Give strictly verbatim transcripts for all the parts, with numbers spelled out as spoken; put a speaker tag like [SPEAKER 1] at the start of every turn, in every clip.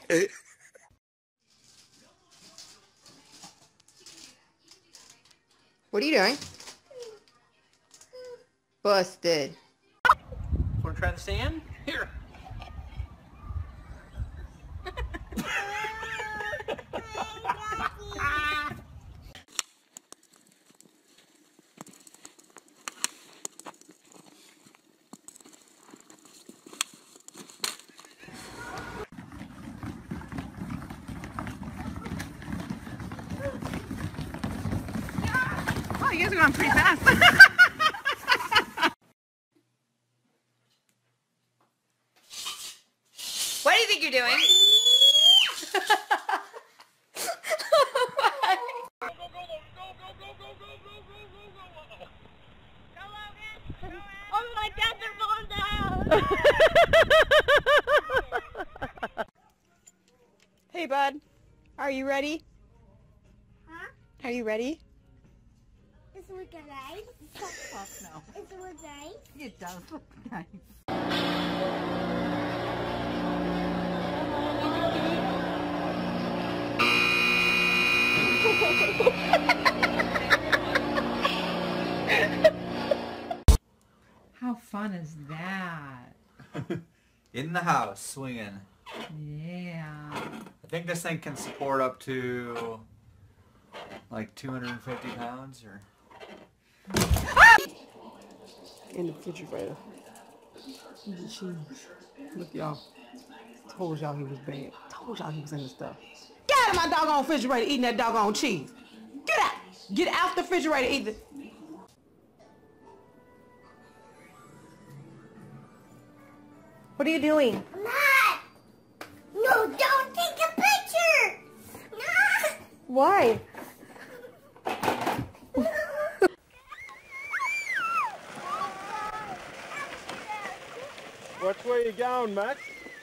[SPEAKER 1] What are you doing? Busted.
[SPEAKER 2] Want to try the sand? Here.
[SPEAKER 1] Oh, you guys are going pretty fast. What do you think you're doing?
[SPEAKER 3] Oh my God, they're falling down!
[SPEAKER 1] Hey, bud. Are you ready?
[SPEAKER 3] Huh?
[SPEAKER 1] Are you ready?
[SPEAKER 3] Does it look nice?
[SPEAKER 2] Fuck no.
[SPEAKER 3] Does it look nice?
[SPEAKER 2] It does look nice.
[SPEAKER 4] How fun is that?
[SPEAKER 5] In the house, swinging.
[SPEAKER 4] Yeah.
[SPEAKER 5] I think this thing can support up to like two hundred fifty pounds or...
[SPEAKER 6] In the refrigerator. Eating cheese. Look, y'all. Told y'all he was bad. Told y'all he was in the stuff. Get out of my doggone refrigerator eating that doggone cheese. Get out. Get out the refrigerator eating.
[SPEAKER 1] What are you doing?
[SPEAKER 3] Not! No, don't take a picture! No!
[SPEAKER 1] Why?
[SPEAKER 7] Which way you going, Max?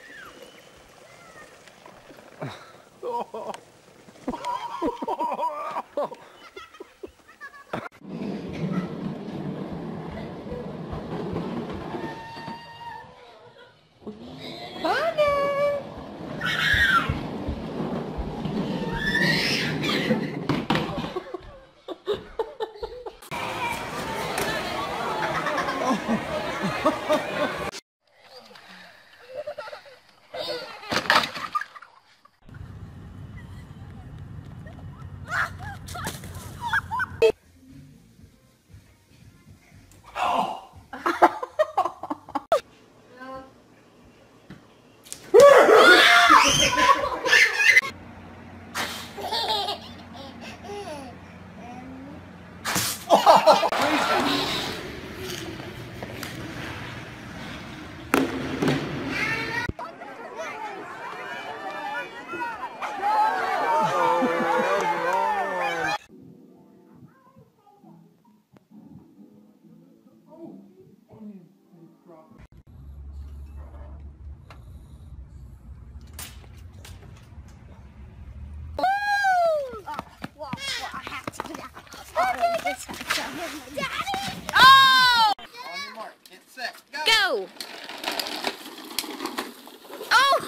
[SPEAKER 1] Oh!
[SPEAKER 2] On your mark, get set, go!
[SPEAKER 1] Go! Oh!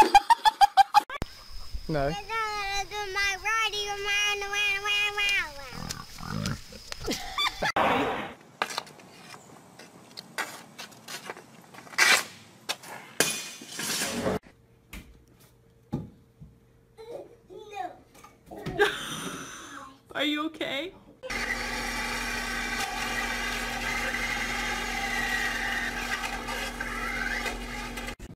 [SPEAKER 6] No.
[SPEAKER 4] Are you okay?